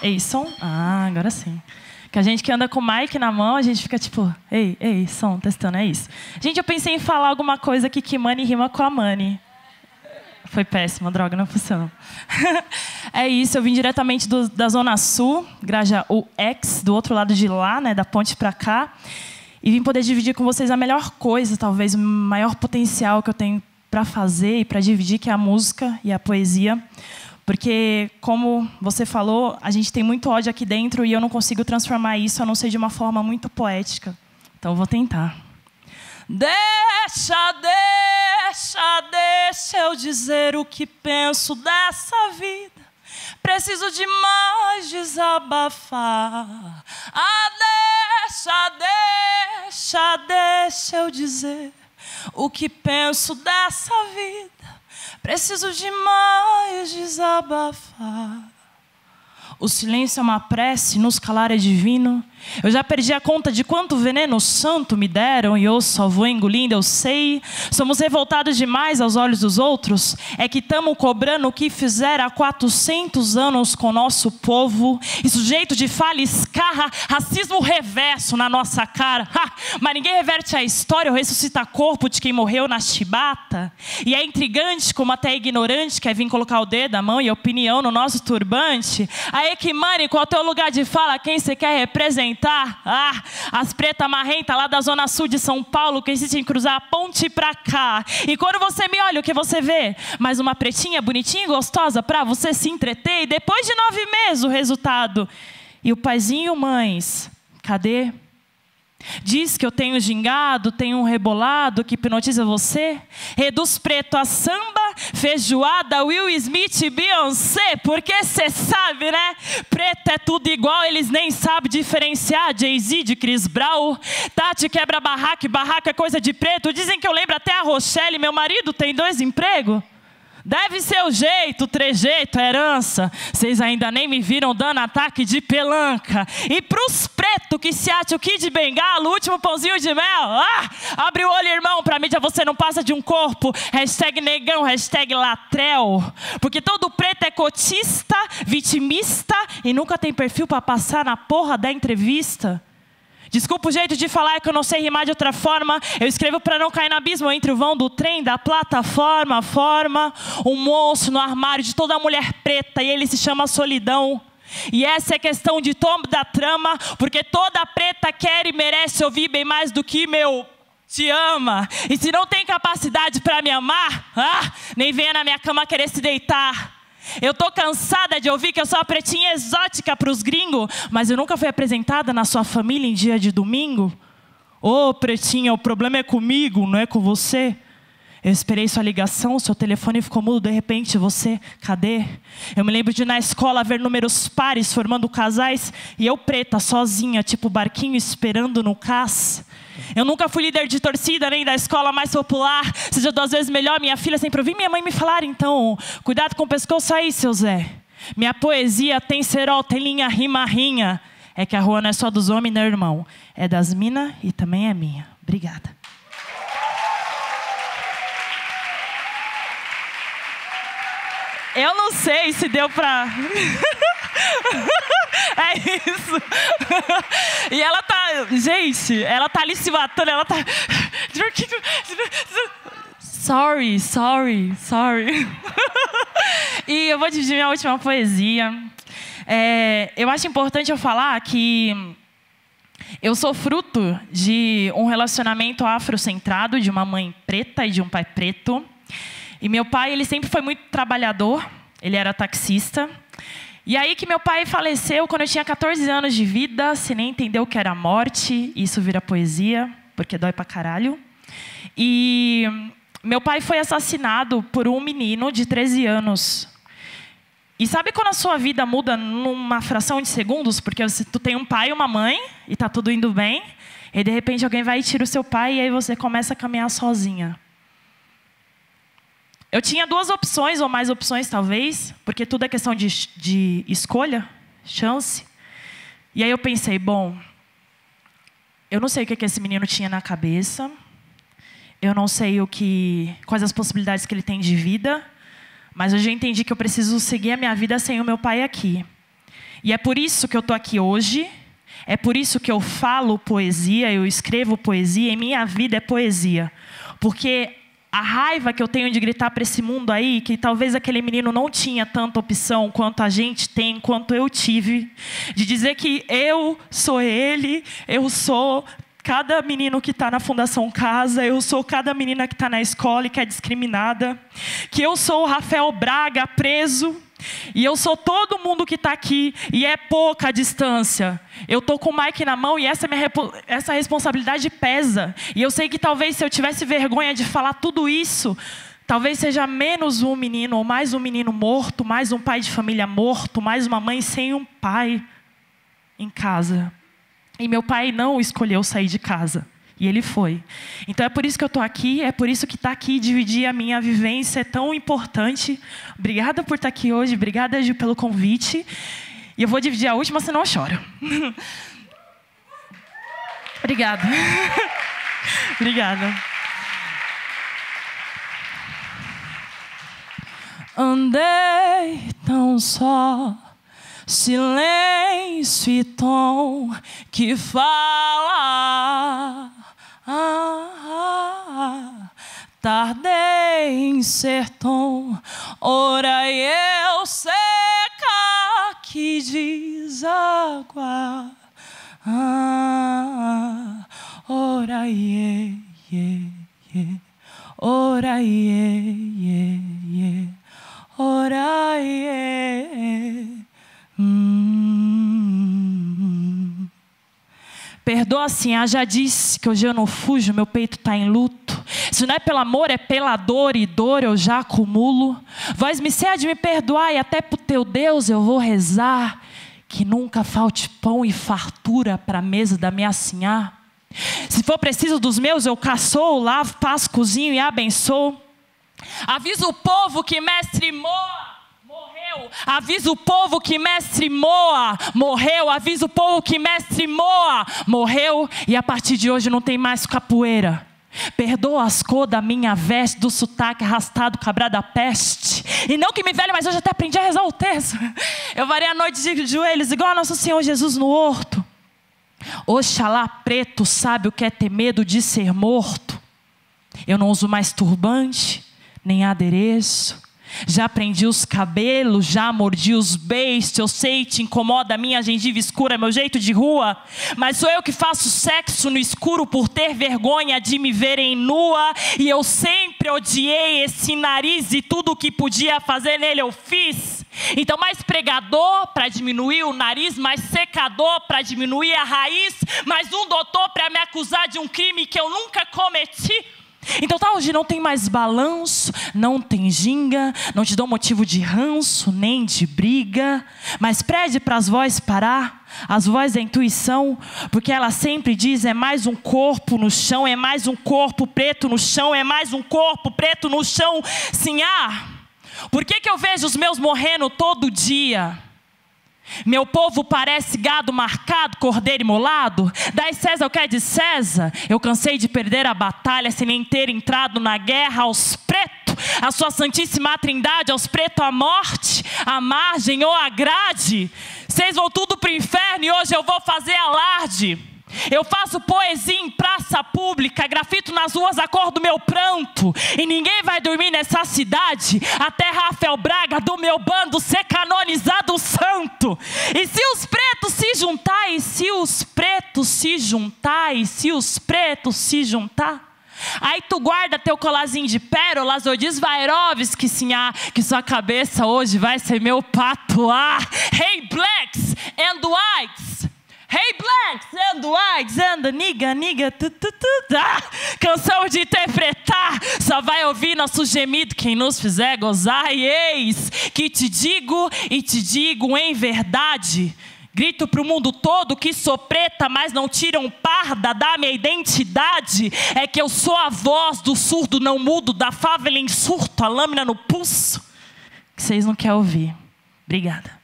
Ei, som? Ah, agora sim. Que a gente que anda com o mic na mão, a gente fica tipo, ei, som, testando, é isso. Gente, eu pensei em falar alguma coisa aqui que money rima com a money. Foi péssima, droga, não funcionou. É isso, eu vim diretamente da Zona Sul, Grajaú X, do outro lado de lá, né, da ponte pra cá. E vim poder dividir com vocês a melhor coisa, talvez o maior potencial que eu tenho para fazer e para dividir, que é a música e a poesia. Porque, como você falou, a gente tem muito ódio aqui dentro e eu não consigo transformar isso a não ser de uma forma muito poética. Então, eu vou tentar. Deixa eu dizer o que penso dessa vida. Preciso demais desabafar. Deixa eu dizer o que penso dessa vida. Preciso demais desabafar. O silêncio é uma prece, nos calar é divino. Eu já perdi a conta de quanto veneno santo me deram e eu só vou engolindo, eu sei. Somos revoltados demais aos olhos dos outros. É que estamos cobrando o que fizeram há 400 anos com o nosso povo. E sujeito de fala escarra, racismo reverso na nossa cara. Mas ninguém reverte a história ou ressuscita corpo de quem morreu na chibata. E é intrigante como até ignorante quer vir colocar o dedo, a mão e a opinião no nosso turbante. Aí que, mano, qual é o teu lugar de fala? Quem você quer representar? As pretas marrentas lá da Zona Sul de São Paulo que insistem em cruzar a ponte pra cá. E quando você me olha, o que você vê? Mais uma pretinha, bonitinha e gostosa pra você se entreter. E depois de 9 meses o resultado. E o paizinho, mães, cadê? Diz que eu tenho gingado, tenho um rebolado que hipnotiza você. Reduz preto a samba, feijoada, Will Smith e Beyoncé. Porque cê sabe, né? Preto é tudo igual, eles nem sabem diferenciar Jay-Z de Chris Brown. Tati quebra barraco e barraco é coisa de preto. Dizem que eu lembro até a Rochelle, meu marido tem 2 empregos. Deve ser o jeito, o trejeito, a herança. Vocês ainda nem me viram dando ataque de pelanca. E pros pretos que se acham o Kid Bengala, o último pãozinho de mel. Abre o olho, irmão, pra mídia você não passa de um corpo. Hashtag negão, hashtag latrel. Porque todo preto é cotista, vitimista e nunca tem perfil pra passar na porra da entrevista. Desculpa o jeito de falar, é que eu não sei rimar de outra forma. Eu escrevo para não cair no abismo entre o vão do trem, da plataforma. Forma um monstro no armário de toda mulher preta e ele se chama solidão. E essa é a questão de toda da trama, porque toda preta quer e merece ouvir bem mais do que meu te ama. E se não tem capacidade para me amar, nem venha na minha cama querer se deitar. Eu tô cansada de ouvir que eu sou a pretinha exótica para os gringos, mas eu nunca fui apresentada na sua família em dia de domingo. Ô, pretinha, o problema é comigo, não é com você. Eu esperei sua ligação, seu telefone ficou mudo, de repente você, cadê? Eu me lembro de ir na escola ver números pares formando casais e eu preta, sozinha, tipo barquinho esperando no cais. Eu nunca fui líder de torcida, nem da escola mais popular. Seja 2 vezes melhor, minha filha sempre ouvi minha mãe me falar. Então, cuidado com o pescoço aí, seu Zé. Minha poesia tem cerol, tem linha, rima, rinha. É que a rua não é só dos homens, né, irmão? É das minas e também é minha. Obrigada. Eu não sei se deu pra... É isso. E ela tá... Gente, ela tá ali se matando, ela tá... Sorry. E eu vou dividir minha última poesia. Eu acho importante eu falar que eu sou fruto de um relacionamento afrocentrado, de uma mãe preta e de um pai preto. E meu pai, ele sempre foi muito trabalhador, ele era taxista. E aí que meu pai faleceu quando eu tinha 14 anos de vida, você nem entendeu o que era morte, isso vira poesia, porque dói pra caralho. E meu pai foi assassinado por um menino de 13 anos. E sabe quando a sua vida muda numa fração de segundos? Porque tu tem um pai e uma mãe, e tá tudo indo bem, e de repente alguém vai e tira o seu pai, e aí você começa a caminhar sozinha. Eu tinha 2 opções, ou mais opções talvez, porque tudo é questão de escolha, chance. E aí eu pensei, bom, eu não sei o que esse menino tinha na cabeça, eu não sei quais as possibilidades que ele tem de vida, mas eu já entendi que eu preciso seguir a minha vida sem o meu pai aqui. E é por isso que eu estou aqui hoje. É por isso que eu falo poesia, eu escrevo poesia, e minha vida é poesia. Porque a raiva que eu tenho de gritar para esse mundo aí, que talvez aquele menino não tinha tanta opção quanto a gente tem, quanto eu tive, de dizer que eu sou ele, eu sou cada menino que está na Fundação Casa, eu sou cada menina que está na escola e que é discriminada, que eu sou o Rafael Braga preso, e eu sou todo mundo que está aqui, e é pouca a distância. Eu estou com o Mike na mão e essa responsabilidade pesa. E eu sei que talvez se eu tivesse vergonha de falar tudo isso, talvez seja menos um menino, ou mais um menino morto, mais um pai de família morto, mais uma mãe sem um pai em casa. E meu pai não escolheu sair de casa. E ele foi. Então é por isso que eu estou aqui, é por isso que estar aqui, dividir a minha vivência é tão importante. Obrigada por estar aqui hoje, obrigada, Gil, pelo convite. E eu vou dividir a última, senão eu choro. Obrigada. Obrigada. Andei tão só, silêncio e tom que fala. Tardei em ser tom, ora eu seca que deságua. Ora ora ora Perdoa, Sinhá, já disse que hoje eu não fujo, meu peito está em luto. Se não é pelo amor, é pela dor, e dor eu já acumulo. Vós me cede me perdoar, e até pro teu Deus eu vou rezar, que nunca falte pão e fartura para a mesa da minha Sinhá. Se for preciso dos meus, eu caçoo, lavo, passo, cozinho e abençoo. Aviso o povo que mestre Moa morreu. Avisa o povo que mestre Moa morreu. Avisa o povo que mestre Moa morreu. E a partir de hoje não tem mais capoeira. Perdoa as cores da minha veste, do sotaque arrastado, cabra da peste. E não que me velhe, mas hoje até aprendi a rezar o terço. Eu varei a noite de joelhos, igual a Nosso Senhor Jesus no horto. Oxalá preto sabe o que é ter medo de ser morto. Eu não uso mais turbante, nem adereço. Já prendi os cabelos, já mordi os beijos. Eu sei, te incomoda a minha gengiva escura, meu jeito de rua. Mas sou eu que faço sexo no escuro por ter vergonha de me verem nua. E eu sempre odiei esse nariz e tudo o que podia fazer nele eu fiz. Então mais pregador para diminuir o nariz, mais secador para diminuir a raiz, mais um doutor para me acusar de um crime que eu nunca cometi. Então tá, hoje não tem mais balanço, não tem ginga, não te dou motivo de ranço, nem de briga. Mas pede para as vozes parar, as vozes da intuição, porque ela sempre diz, é mais um corpo no chão, é mais um corpo preto no chão, é mais um corpo preto no chão. Sinhá, por que eu vejo os meus morrendo todo dia? Meu povo parece gado marcado, cordeiro imolado. Dai César o que é de César. Eu cansei de perder a batalha sem nem ter entrado na guerra. Aos pretos, a sua santíssima trindade, aos pretos a morte, a margem ou a grade. Vocês vão tudo pro inferno e hoje eu vou fazer alarde. Eu faço poesia em praça pública, grafito nas ruas a cor do meu pranto. E ninguém vai dormir nessa cidade até Rafael Braga do meu bando ser canonizado santo. E se os pretos se juntar, e se os pretos se juntar, e se os pretos se juntar, aí tu guarda teu colarzinho de pérolas ou diz Vairovski, Sinhá, que sua cabeça hoje vai ser meu patuá. Hey blacks and whites, hey blacks and whites and nigga, tu. Canção de interpretar, só vai ouvir nosso gemido quem nos fizer gozar. E eis que te digo e te digo em verdade, grito pro mundo todo que sou preta, mas não tiram parda da minha identidade. É que eu sou a voz do surdo não mudo, da favela em surto, a lâmina no pulso, que vocês não querem ouvir. Obrigada.